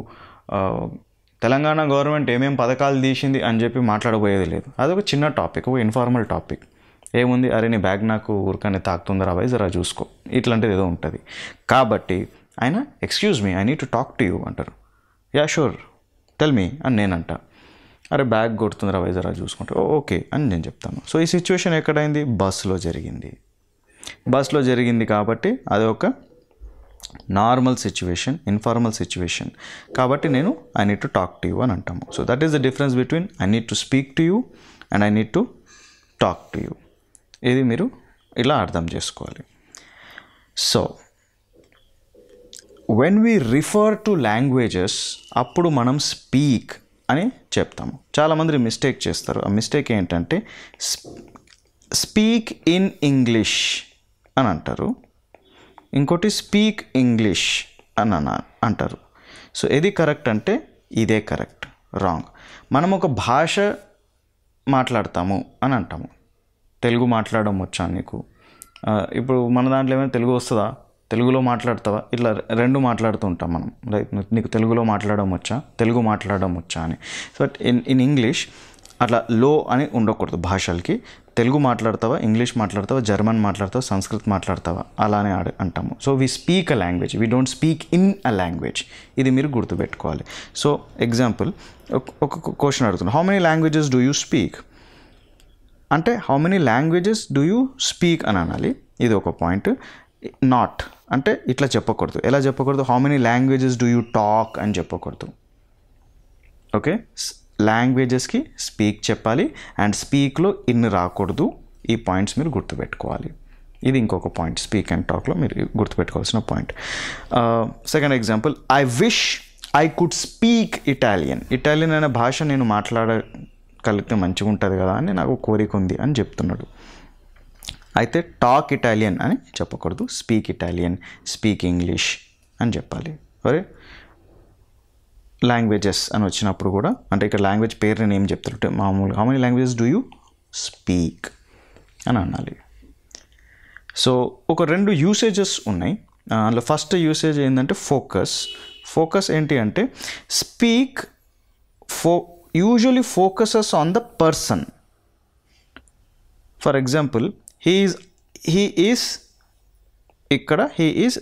S1: తెలంగాణ గవర్నమెంట్ ఏమేం పథకాలు తీసింది అని చెప్పి మాట్లాడబోయేది లేదు. అదొక చిన్న టాపిక్, ఒక ఇన్ఫార్మల్ టాపిక్. ఏముంది, అరే నీ బ్యాగ్ నాకు ఊరికనే తాకుతుందా బాయ్, జరా చూసుకో, ఇట్లాంటిది ఏదో ఉంటుంది. కాబట్టి ఆయన excuse me I need to talk to you అంటారు. యా షూర్ టెల్ మీ అని నేనంట. అరే బ్యాగ్ కొడుతుందిరా బాయ్, జరా చూసుకుంటే ఓకే అని నేను చెప్తాను. సో ఈ సిచ్యువేషన్ ఎక్కడైంది? బస్సులో జరిగింది కాబట్టి అది ఒక నార్మల్ సిచ్యువేషన్, ఇన్ఫార్మల్ సిచ్యువేషన్. కాబట్టి నేను I need to talk to you అని అంటాము. So that is the difference between I need to speak to you and I need to talk to you. ఇది మీరు ఇలా అర్థం చేసుకోవాలి. సో when we refer to languages అప్పుడు మనం స్పీక్ అని చెప్తాము. చాలామంది మిస్టేక్ చేస్తారు. ఆ మిస్టేక్ ఏంటంటే స్పీక్ ఇన్ ఇంగ్లీష్ అని అంటారు, ఇంకోటి స్పీక్ ఇంగ్లీష్ అని అంటారు. సో ఏది కరెక్ట్ అంటే ఇదే కరెక్ట్, రాంగ్. మనం ఒక భాష మాట్లాడతాము అని అంటాము. తెలుగు మాట్లాడడం వచ్చా నీకు? ఇప్పుడు మన దాంట్లో ఏమైనా తెలుగు వస్తుందా, తెలుగులో మాట్లాడతావా, ఇట్లా రెండు మాట్లాడుతూ ఉంటాం మనం. రైట్, నీకు తెలుగులో మాట్లాడడం వచ్చా, తెలుగు మాట్లాడడం వచ్చా అని. బట్ ఇన్ ఇంగ్లీష్ అట్లా లో అని ఉండకూడదు. భాషలకి తెలుగు మాట్లాడతావా, ఇంగ్లీష్ మాట్లాడతావా, జర్మన్ మాట్లాడతావా, సంస్కృత్ మాట్లాడతావా అలానే అంటాము. So we speak a language, we don't speak in a language. ఇది మీరు గుర్తుపెట్టుకోవాలి. సో ఎగ్జాంపుల్, ఒక క్వశ్చన్ అడుగుతున్నాను, how many languages do you speak అంటే how many languages do you speak అని అనాలి. ఇది ఒక పాయింట్. నాట్ అంటే ఇట్లా చెప్పకూడదు. ఎలా చెప్పకూడదు? How many languages do you talk అని చెప్పకూడదు. ఓకే, లాంగ్వేజెస్కి స్పీక్ చెప్పాలి అండ్ స్పీక్లో ఇన్ రాకూడదు. ఈ పాయింట్స్ మీరు గుర్తుపెట్టుకోవాలి. ఇది ఇంకొక పాయింట్, స్పీక్ అండ్ టాక్లో మీరు గుర్తుపెట్టుకోవాల్సిన point. Second example, I wish I could speak Italian. Italian అనే భాష నేను మాట్లాడగలిగితే మంచిగా ఉంటుంది కదా అని నాకు కోరిక ఉంది అని చెప్తున్నాడు. అయితే టాక్ ఇటాలియన్ అని చెప్పకూడదు, స్పీక్ ఇటాలియన్, స్పీక్ ఇంగ్లీష్ అని చెప్పాలి. సరే, లాంగ్వేజెస్ అని వచ్చినప్పుడు కూడా అంటే ఇక్కడ లాంగ్వేజ్ పేరు నేను ఏం చెప్తాను మామూలుగా, how many languages do you speak అని అనాలి. సో ఒక రెండు యూసేజెస్ ఉన్నాయి. అందులో ఫస్ట్ యూసేజ్ ఏంటంటే ఫోకస్. ఫోకస్ ఏంటి అంటే speak usually focuses on the person. For example, he is ఇక్కడ he is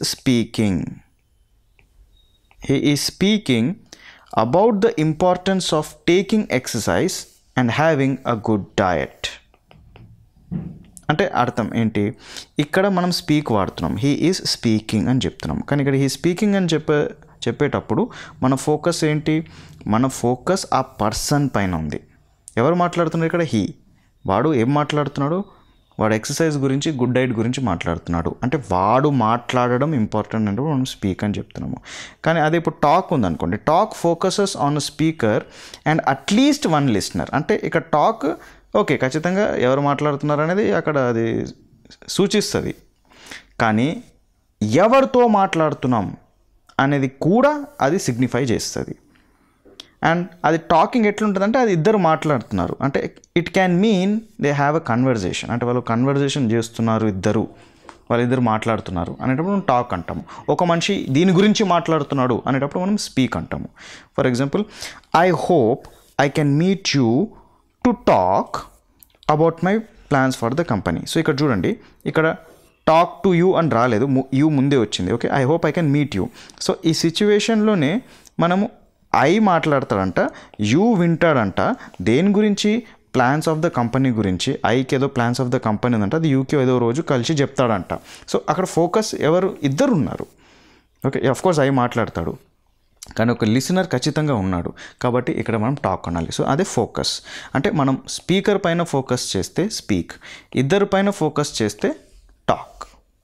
S1: speaking about the importance of taking exercise and having a good diet. అంటే అర్థం ఏంటి? ఇక్కడ మనం స్పీక్ వాడుతున్నాం, హీ ఈజ్ స్పీకింగ్ అని చెప్తున్నాం. కానీ ఇక్కడ హీ స్పీకింగ్ అని చెప్పేటప్పుడు మన ఫోకస్ ఏంటి? మన ఫోకస్ ఆ పర్సన్ పైన ఉంది. ఎవరు మాట్లాడుతున్నారు ఇక్కడ? హీ. వాడు ఏం మాట్లాడుతున్నాడు? వాడు ఎక్సర్సైజ్ గురించి, గుడ్ డైట్ గురించి మాట్లాడుతున్నాడు. అంటే వాడు మాట్లాడడం ఇంపార్టెంట్ అంటే మనం స్పీక్ అని చెప్తున్నాము. కానీ అదే ఇప్పుడు టాక్ ఉందనుకోండి, talk focuses on speaker and at least one listener. అంటే ఇక్కడ టాక్ ఓకే, ఖచ్చితంగా ఎవరు మాట్లాడుతున్నారు అనేది అక్కడ అది సూచిస్తుంది. కానీ ఎవరితో మాట్లాడుతున్నాం అనేది కూడా అది సిగ్నిఫై చేస్తుంది. అండ్ అది టాకింగ్ ఎట్లుంటుందంటే అది ఇద్దరు మాట్లాడుతున్నారు అంటే it can mean they have a conversation. అంటే వాళ్ళు కన్వర్జేషన్ చేస్తున్నారు, వాళ్ళిద్దరు మాట్లాడుతున్నారు అనేటప్పుడు మనం టాక్ అంటాము. ఒక మనిషి దీని గురించి మాట్లాడుతున్నాడు అనేటప్పుడు మనం స్పీక్ అంటాము. For example, I hope I can meet you to talk about my plans for the company. So ఇక్కడ చూడండి, ఇక్కడ టాక్ టు యూ అని రాలేదు, యూ ముందే వచ్చింది. Okay, I hope I can meet you. So ఈ సిచ్యువేషన్లోనే మనము ఐ మాట్లాడతాడంట, యూ వింటాడంట. దేని గురించి? ప్లాన్స్ ఆఫ్ ద కంపెనీ గురించి. ఐకి ఏదో ప్లాన్స్ ఆఫ్ ద కంపెనీ ఉందంట, అది యూకి ఏదో రోజు కలిసి చెప్తాడంట. సో అక్కడ ఫోకస్ ఎవరు? ఇద్దరు ఉన్నారు. ఓకే, అఫ్కోర్స్ ఐ మాట్లాడతాడు కానీ ఒక లిసనర్ ఖచ్చితంగా ఉన్నాడు. కాబట్టి ఇక్కడ మనం టాక్ అనాలి. సో అదే ఫోకస్. అంటే మనం స్పీకర్ పైన ఫోకస్ చేస్తే స్పీక్, ఇద్దరు పైన ఫోకస్ చేస్తే టాక్.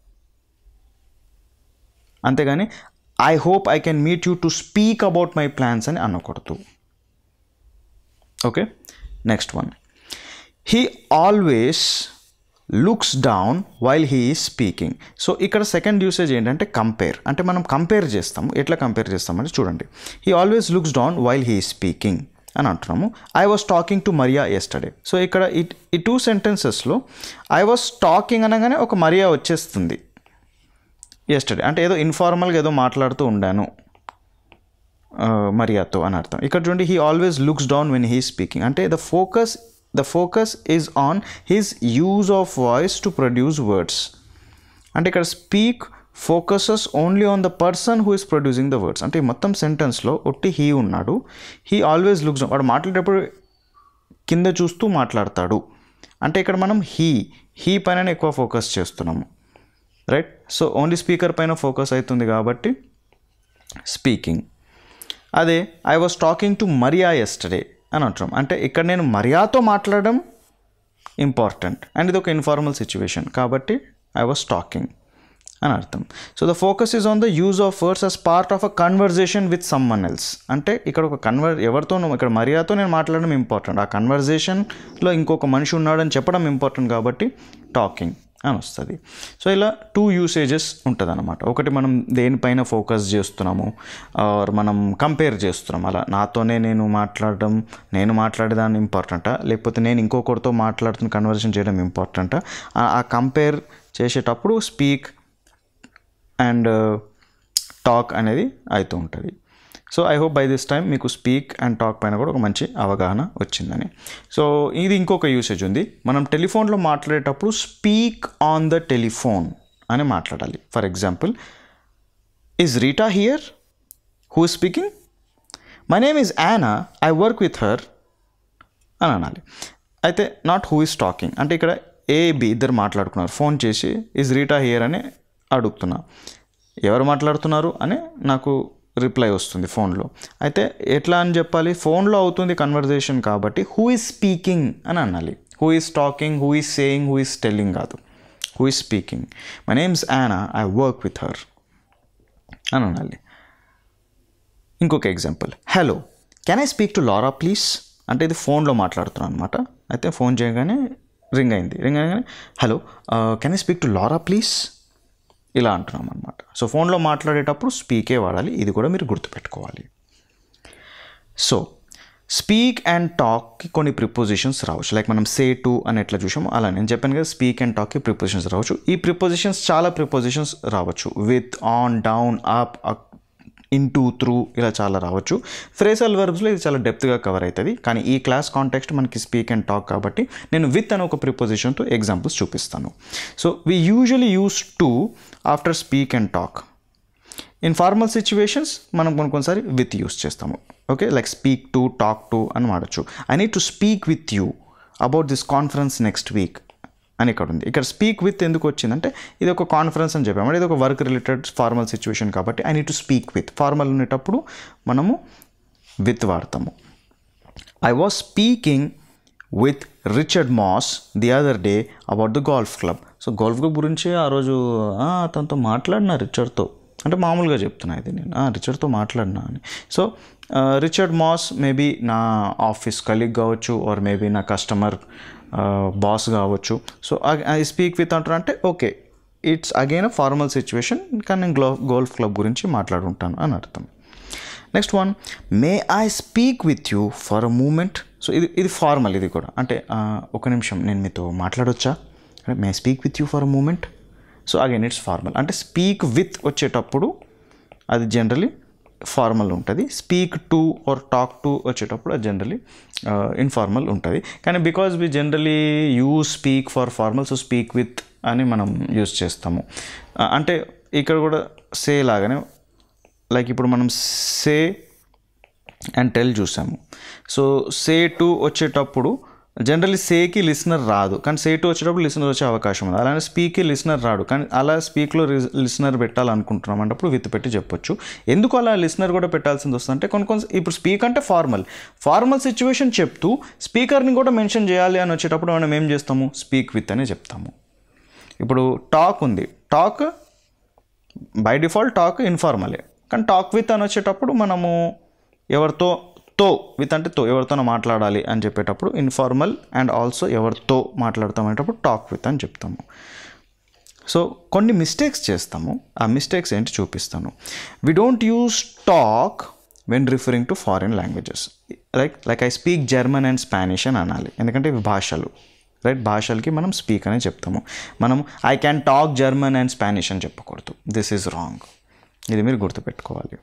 S1: అంతేగాని I hope I can meet you to speak about my plans అని అనకూడదు. Okay, next one, he always looks down while he is speaking. So ఇక్కడ సెకండ్ యూసేజ్ ఏంటంటే కంపేర్. అంటే మనం కంపేర్ చేస్తాము. ఎట్లా కంపేర్ చేస్తామంటే చూడండి, he always looks down while he is speaking అని అంటున్నాము. I was talking to Maria yesterday. So ఇక్కడ ఈ టూ సెంటెన్సెస్లో ఐ వాస్ టాకింగ్ అనగానే ఒక మరియా వచ్చేస్తుంది. ఎస్టర్డే అంటే ఏదో ఇన్ఫార్మల్గా ఏదో మాట్లాడుతూ ఉండాను మరియాతో అని అర్థం. ఇక్కడ చూడండి, he always looks down when he speaking అంటే the focus is on his use of voice to produce words. అంటే ఇక్కడ speak focuses only on the person who is producing the words. అంటే మొత్తం సెంటెన్స్లో ఒట్టి హీ ఉన్నాడు. హీ ఆల్వేస్ లుక్స్ డౌన్, వాడు మాట్లాడేటప్పుడు కింద చూస్తూ మాట్లాడతాడు. అంటే ఇక్కడ మనం హీ పైన ఎక్కువ ఫోకస్ చేస్తున్నాము. రైట్, సో ఓన్లీ స్పీకర్ పైన ఫోకస్ అవుతుంది కాబట్టి స్పీకింగ్. అదే I was talking to Maria yesterday అని అంటున్నాం. అంటే ఇక్కడ నేను మరియాతో మాట్లాడడం ఇంపార్టెంట్ అండ్ ఇది ఒక ఇన్ఫార్మల్ సిచ్యువేషన్ కాబట్టి ఐ వాస్ టాకింగ్ అని అర్థం. So the focus is on the use of words as part of a conversation with someone else. అంటే ఇక్కడ ఒక ఎవరితో ఇక్కడ మరియాతో నేను మాట్లాడడం ఇంపార్టెంట్, ఆ కన్వర్జేషన్లో ఇంకొక మనిషి ఉన్నాడని చెప్పడం ఇంపార్టెంట్ కాబట్టి టాకింగ్ అని వస్తుంది. సో ఇలా 2 యూసేజెస్ ఉంటుంది అనమాట. ఒకటి మనం దేనిపైన ఫోకస్ చేస్తున్నాము, ఆర్ మనం కంపేర్ చేస్తున్నాం, అలా నాతోనే నేను మాట్లాడేదాన్ని ఇంపార్టెంటా, లేకపోతే నేను ఇంకొకరితో మాట్లాడుతున్న కన్వర్జేషన్ చేయడం ఇంపార్టెంటా, ఆ కంపేర్ చేసేటప్పుడు స్పీక్ అండ్ టాక్ అనేది అవుతూ ఉంటుంది. So I hope by this time మీకు స్పీక్ అండ్ టాక్ పైన కూడా ఒక మంచి అవగాహన వచ్చిందని. సో ఇది ఇంకొక యూసేజ్ ఉంది. మనం టెలిఫోన్లో మాట్లాడేటప్పుడు స్పీక్ ఆన్ ద టెలిఫోన్ అని మాట్లాడాలి. For example, is Rita here, who is speaking, my name is Yana, I work with her అని అనాలి. అయితే నాట్ హూ ఇస్ టాకింగ్, అంటే ఇక్కడ ఏ బి ఇద్దరు మాట్లాడుకున్నారు, ఫోన్ చేసి ఈజ్ రీటా హియర్ అని అడుగుతున్నా, ఎవరు మాట్లాడుతున్నారు అని నాకు రిప్లై వస్తుంది ఫోన్లో. అయితే ఎట్లా అని చెప్పాలి, ఫోన్లో అవుతుంది కన్వర్జేషన్ కాబట్టి హూ ఈజ్ స్పీకింగ్ అని అనాలి. Who is talking, who is saying, who is telling కాదు, who is speaking. My name's Yana, I work with her అని అనాలి. ఇంకొక example, hello can I speak to Laura please, అంటే ఇది ఫోన్లో మాట్లాడుతున్నాను అనమాట. అయితే ఫోన్ చేయగానే రింగ్ అయింది, hello can I speak to Laura please ఇలా అంటున్నాం అనమాట. సో ఫోన్లో మాట్లాడేటప్పుడు స్పీకే వాడాలి, ఇది కూడా మీరు గుర్తుపెట్టుకోవాలి. సో స్పీక్ అండ్ టాక్కి కొన్ని ప్రిపోజిషన్స్ రావచ్చు, లైక్ మనం సే టు అని ఎట్లా చూసాము అలా. నేను చెప్పాను కదా, స్పీక్ అండ్ టాక్కి ప్రిపోజిషన్స్ రావచ్చు. ఈ ప్రిపోజిషన్స్ చాలా ప్రిపోజిషన్స్ రావచ్చు, with, on, down, up, into, through, ఇలా చాలా రావచ్చు. ఫ్రేజల్ వర్బ్స్లో ఇది చాలా డెప్త్గా కవర్ అవుతుంది, కానీ ఈ క్లాస్ కాంటెక్స్ట్ మనకి స్పీక్ అండ్ టాక్ కాబట్టి నేను విత్ అని ఒక ప్రిపోజిషన్తో ఎగ్జాంపుల్స్ చూపిస్తాను. So we usually use to after speak and talk. In formal situations మనం కొన్నిసారి విత్ యూస్ చేస్తాము. Okay, like speak to, talk to అని వాడచ్చు. I need to speak with you about this conference next week అని ఇక్కడ ఉంది. ఇక్కడ speak with ఎందుకు వచ్చిందంటే ఇది ఒక కాన్ఫరెన్స్ అని చెప్పాము, ఇది ఒక వర్క్ రిలేటెడ్ ఫార్మల్ సిచ్యువేషన్ కాబట్టి I need to speak with. Formal ఉండేటప్పుడు మనము విత్ వాడతాము. I was speaking with Richard Moss the other day about the golf club. So golf club గురించి ఆ రోజు అతనితో మాట్లాడినా, రిచర్డ్తో, అంటే మామూలుగా చెప్తున్నా ఇది నేను, రిచర్డ్తో మాట్లాడినా అని. సో రిచర్డ్ మాస్ మేబీ నా ఆఫీస్ కలీగ్ కావచ్చు, ఆర్ మేబీ నా కస్టమర్ బాస్ కావచ్చు. సో ఐ స్పీక్ విత్ అంటారు అంటే okay, it's again a formal situation, కానీ నేను గోల్ఫ్ క్లబ్ గురించి మాట్లాడుంటాను అని అర్థం. Next one, may I speak with you for a moment. So ఇది ఫార్మల్, ఇది కూడా అంటే ఒక నిమిషం నేను మీతో మాట్లాడొచ్చా, may I speak with you for a moment. So again it's formal. అంటే స్పీక్ విత్ వచ్చేటప్పుడు అది జనరలీ ఫార్మల్ ఉంటుంది, speak to or talk to వచ్చేటప్పుడు అది జనరలీ ఇన్ఫార్మల్ ఉంటుంది. కానీ because we generally use speak for formal, so speak with అని మనం యూజ్ చేస్తాము. అంటే ఇక్కడ కూడా సే లాగానే, లైక్ ఇప్పుడు మనం సే అండ్ టెల్ చూసాము. సో సే టు వచ్చేటప్పుడు జనరల్లీ సేకి లిసనర్ రాదు, కానీ సే టు వచ్చేటప్పుడు లిసనర్ వచ్చే అవకాశం ఉంది. అలానే స్పీక్కి లిసనర్ రాడు, కానీ అలా స్పీక్లో లిసనర్ పెట్టాలనుకుంటున్నాం అన్నప్పుడు విత్ పెట్టి చెప్పొచ్చు. ఎందుకు అలా లిసనర్ కూడా పెట్టాల్సింది వస్తుందంటే కొన్ని ఇప్పుడు స్పీక్ అంటే ఫార్మల్ సిచ్యువేషన్ చెప్తూ స్పీకర్ని కూడా మెన్షన్ చేయాలి అని వచ్చేటప్పుడు మనం ఏం చేస్తాము, స్పీక్ విత్ అనే చెప్తాము. ఇప్పుడు టాక్ ఉంది, టాక్ బై డిఫాల్ట్ టాక్ ఇన్ఫార్మలే, కానీ టాక్ విత్ అని వచ్చేటప్పుడు మనము ఎవరితో విత్ అంటే ఎవరితోనో మాట్లాడాలి అని చెప్పేటప్పుడు ఇన్ఫార్మల్ అండ్ ఆల్సో ఎవరితో మాట్లాడతాం అనేటప్పుడు టాక్ విత్ అని చెప్తాము. సో కొన్ని మిస్టేక్స్ చేస్తాము, ఆ మిస్టేక్స్ ఏంటి చూపిస్తాను. We don't use talk when referring to foreign languages. Like I speak German and Spanish అని అనాలి, ఎందుకంటే ఇవి భాషలు, రైట్? భాషలకి మనం స్పీక్ అనే చెప్తాము. మనం I can talk German and Spanish అని చెప్పకూడదు, దిస్ ఈజ్ రాంగ్, ఇది మీరు గుర్తుపెట్టుకోవాలి.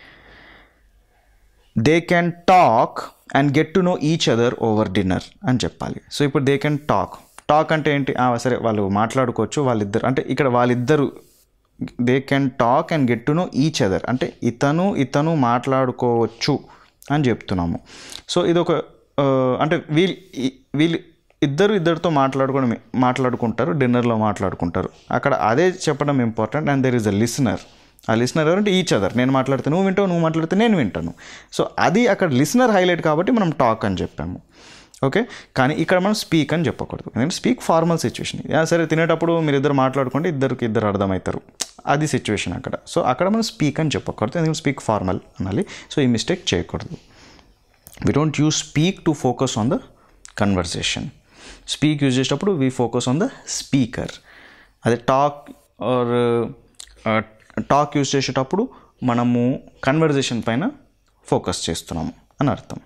S1: They can talk and get to know each other over dinner అని చెప్పాలి. సో ఇప్పుడు దే కెన్ టాక్ అంటే ఏంటి, సరే వాళ్ళు మాట్లాడుకోవచ్చు, వాళ్ళిద్దరు అంటే ఇక్కడ వాళ్ళిద్దరు they can talk and get to know each other అంటే ఇతను మాట్లాడుకోవచ్చు అని చెప్తున్నాము. సో ఇది ఒక అంటే వీళ్ళు ఇద్దరితో మాట్లాడుకుంటారు, డిన్నర్లో మాట్లాడుకుంటారు, అక్కడ అదే చెప్పడం important. And there is a listener. ఆ లిసనర్ ఎవరంటే ఈచ్ అదర్, నేను మాట్లాడితే నువ్వు వింటావు, నువ్వు మాట్లాడితే నేను వింటాను. సో అది అక్కడ లిసనర్ హైలైట్ కాబట్టి మనం టాక్ అని చెప్పాము, ఓకే? కానీ ఇక్కడ మనం స్పీక్ అని చెప్పకూడదు, ఎందుకంటే స్పీక్ ఫార్మల్ సిచ్యువేషన్. సరే తినేటప్పుడు మీరు ఇద్దరు మాట్లాడుకుంటే ఇద్దరు అర్థమవుతారు, అది సిచ్యువేషన్ అక్కడ. సో అక్కడ మనం స్పీక్ అని చెప్పకూడదు, ఎందుకంటే స్పీక్ ఫార్మల్ అనాలి. సో ఈ మిస్టేక్ చేయకూడదు. We don't use speak to focus on the conversation. Speak use చేసేటప్పుడు we focus on the speaker. అదే టాక్ యూజ్ చేసేటప్పుడు మనము కన్వర్జేషన్ పైన ఫోకస్ చేస్తున్నాము అని అర్థం.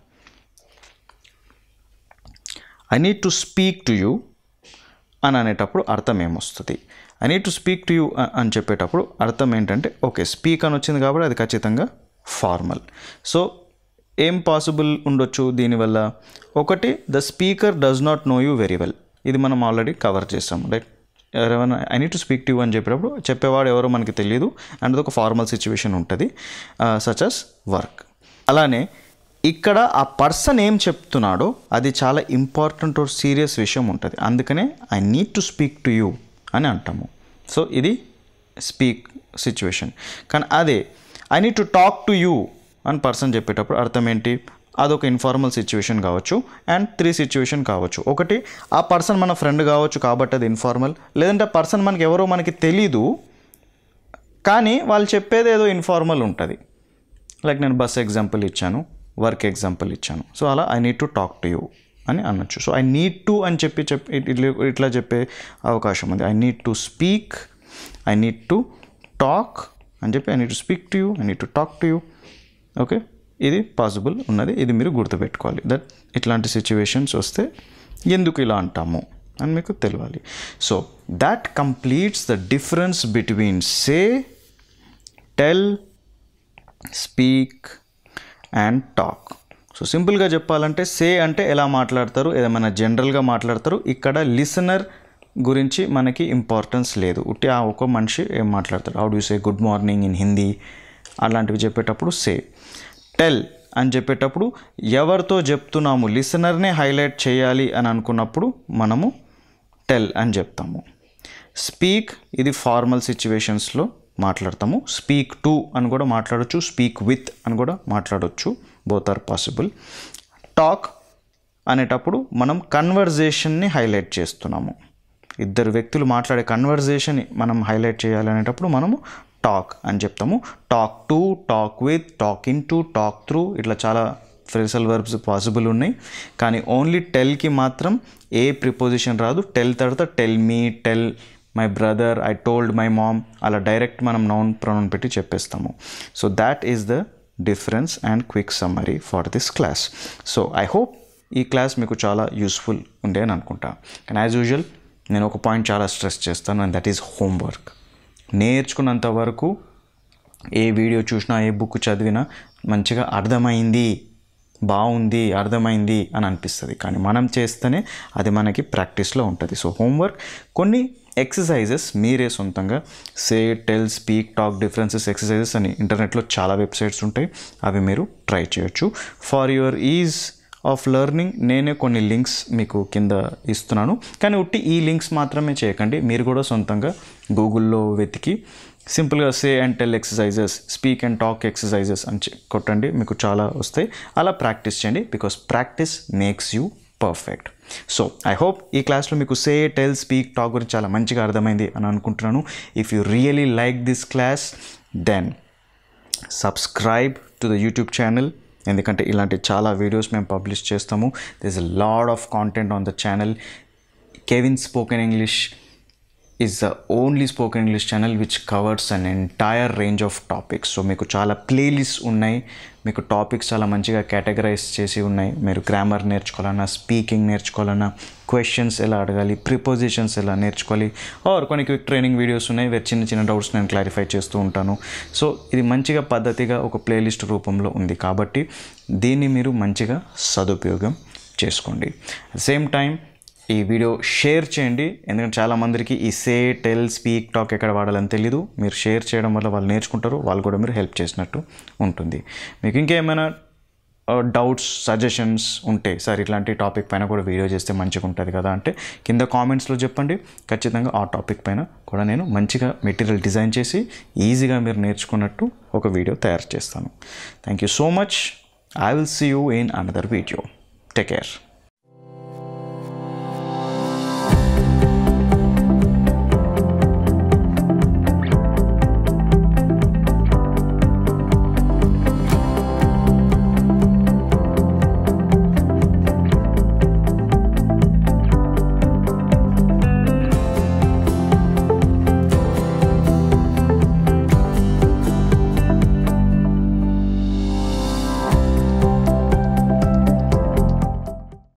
S1: I need to speak to you అని అనేటప్పుడు అర్థం ఏమొస్తుంది? I need to speak to you అని చెప్పేటప్పుడు అర్థం ఏంటంటే, ఓకే స్పీక్ అని వచ్చింది కాబట్టి అది ఖచ్చితంగా ఫార్మల్. సో ఏం పాసిబుల్ ఉండొచ్చు దీనివల్ల? ఒకటి, the speaker does not know you very well. ఇది మనం ఆల్రెడీ కవర్ చేస్తాము. లైక్ ఎవరైనా I need to speak to you అని చెప్పేటప్పుడు చెప్పేవాడు ఎవరో మనకి తెలియదు అండ్ ఒక ఫార్మల్ సిచ్యువేషన్ ఉంటుంది, సచ్ అస్ వర్క్. అలానే ఇక్కడ ఆ పర్సన్ ఏం చెప్తున్నాడో అది చాలా ఇంపార్టెంట్ ఆర్ సీరియస్ విషయం ఉంటుంది, అందుకనే I need to speak to you అని అంటాము. సో ఇది స్పీక్ సిచ్యువేషన్. కానీ అదే I need to talk to you అని పర్సన్ చెప్పేటప్పుడు అర్థం ఏంటి? అదొక ఇన్ఫార్మల్ సిచ్యువేషన్ కావచ్చు అండ్ 3 సిచ్యువేషన్ కావచ్చు. ఒకటి, ఆ పర్సన్ మన ఫ్రెండ్ కావచ్చు కాబట్టి అది ఇన్ఫార్మల్. లేదంటే ఆ పర్సన్ మనకి ఎవరో మనకి తెలీదు కానీ వాళ్ళు చెప్పేది ఏదో ఇన్ఫార్మల్ ఉంటుంది. లైక్ నేను బస్ ఎగ్జాంపుల్ ఇచ్చాను, వర్క్ ఎగ్జాంపుల్ ఇచ్చాను. సో అలా I need to talk to you అని అనొచ్చు. సో ఐ నీడ్ టు అని చెప్పి ఇట్లా చెప్పే అవకాశం ఉంది. I need to speak, I need to talk అని చెప్పి I need to speak to you, I need to talk to you. Okay, ఇది పాసిబుల్ ఉన్నది, ఇది మీరు గుర్తుపెట్టుకోవాలి. దట్ ఇట్లాంటి సిచ్యువేషన్స్ వస్తే ఎందుకు ఇలా అంటాము అని మీకు తెలియాలి. So that completes the difference between say, tell, speak and talk. So సింపుల్గా చెప్పాలంటే సే అంటే ఎలా మాట్లాడతారు, ఏమైనా జనరల్గా మాట్లాడతారు. ఇక్కడ లిసనర్ గురించి మనకి ఇంపార్టెన్స్ లేదు, ఉట్టి ఆ ఒక మనిషి ఏం మాట్లాడతారు, how do you say good morning in Hindi అలాంటివి చెప్పేటప్పుడు సే. టెల్ అని చెప్పేటప్పుడు ఎవరితో చెప్తున్నాము, లిసనర్నే హైలైట్ చేయాలి అని అనుకున్నప్పుడు మనము టెల్ అని చెప్తాము. స్పీక్ ఇది ఫార్మల్ సిచ్యువేషన్స్లో మాట్లాడతాము. స్పీక్ టు అని కూడా మాట్లాడవచ్చు, స్పీక్ విత్ అని కూడా మాట్లాడవచ్చు, బోత్ ఆర్ పాసిబుల్. టాక్ అనేటప్పుడు మనం కన్వర్జేషన్ని హైలైట్ చేస్తున్నాము, ఇద్దరు వ్యక్తులు మాట్లాడే కన్వర్జేషన్ని మనం హైలైట్ చేయాలి అనేటప్పుడు మనము టాక్ అని చెప్తాము. Talk to, talk with, talk in to, talk through, ఇట్లా చాలా ఫ్రేజల్ వర్బ్స్ పాసిబుల్ ఉన్నాయి. కానీ ఓన్లీ టెల్కి మాత్రం ఏ ప్రిపోజిషన్ రాదు. టెల్ తర్వాత tell me, tell my brother, I told my mom, అలా డైరెక్ట్ మనం నౌన్ ప్రొనౌన్ పెట్టి చెప్పేస్తాము. So that is the difference and quick summary for this class. So I hope ఈ క్లాస్ మీకు చాలా యూస్ఫుల్ ఉండే అని అనుకుంటా. కానీ యాజ్ యూజువల్ నేను ఒక పాయింట్ చాలా స్ట్రెస్ చేస్తాను, అండ్ దట్ ఈస్ హోంవర్క్. నేర్చుకున్నంత వరకు ఏ వీడియో చూసినా, ఏ బుక్ చదివినా మంచిగా అర్థమైంది, బాగుంది, అర్థమైంది అని అనిపిస్తుంది. కానీ మనం చేస్తేనే అది మనకి ప్రాక్టీస్లో ఉంటుంది. సో హోంవర్క్, కొన్ని ఎక్సర్సైజెస్ మీరే సొంతంగా say, tell, speak, talk differences exercises అని ఇంటర్నెట్లో చాలా వెబ్సైట్స్ ఉంటాయి, అవి మీరు ట్రై చేయొచ్చు. For your ease of learning నేనే కొన్ని లింక్స్ మీకు కింద ఇస్తున్నాను, కానీ ఉట్టి ఈ లింక్స్ మాత్రమే చేయకండి. మీరు కూడా సొంతంగా గూగుల్లో వెతికి సింపుల్గా say and tell exercises, speak and talk exercises అని కొట్టండి, మీకు చాలా వస్తాయి. అలా ప్రాక్టీస్ చేయండి, because practice makes you perfect. So I hope ఈ క్లాస్లో మీకు సే, టెల్, స్పీక్, టాక్ గురించి చాలా మంచిగా అర్థమైంది అని అనుకుంటున్నాను. If you really like this class then subscribe to the YouTube channel, ఎందుకంటే ఇలాంటి చాలా వీడియోస్ మేము పబ్లిష్ చేస్తాము. There is a lot of content on the channel. Kevin spoken English is the only spoken English channel which covers an entire range of topics. సో మీకు చాలా playlist ఉన్నాయి, మీకు టాపిక్స్ చాలా మంచిగా కేటగరైజ్ చేసి ఉన్నాయి. మీరు గ్రామర్ నేర్చుకోవాలన్నా, స్పీకింగ్ నేర్చుకోవాలన్నా, క్వశ్చన్స్ ఎలా అడగాలి, ప్రిపోజిషన్స్ ఎలా నేర్చుకోవాలి, ఆర్ కొన్ని క్విక్ ట్రైనింగ్ వీడియోస్ ఉన్నాయి, చిన్న చిన్న డౌట్స్ నేను క్లారిఫై చేస్తూ ఉంటాను. సో ఇది మంచిగా పద్ధతిగా ఒక ప్లేలిస్ట్ రూపంలో ఉంది, కాబట్టి దీన్ని మీరు మంచిగా సదుపయోగం చేసుకోండి. అట్ ద సేమ్ టైం ఈ వీడియో షేర్ చేయండి, ఎందుకంటే చాలామందికి ఈ సే, టెల్, స్పీక్, టాక్ ఎక్కడ వాడాలని తెలీదు. మీరు షేర్ చేయడం వల్ల వాళ్ళు నేర్చుకుంటారు, వాళ్ళు కూడా మీరు హెల్ప్ చేసినట్టు ఉంటుంది. మీకు ఇంకేమైనా డౌట్స్, సజెషన్స్ ఉంటే, సార్ ఇట్లాంటి టాపిక్ పైన కూడా వీడియో చేస్తే మంచిగా ఉంటుంది కదా అంటే కింద కామెంట్స్లో చెప్పండి. ఖచ్చితంగా ఆ టాపిక్ పైన కూడా నేను మంచిగా మెటీరియల్ డిజైన్ చేసి ఈజీగా మీరు నేర్చుకున్నట్టు ఒక వీడియో తయారు చేస్తాను. Thank you so much. I will see you in another video. Take care.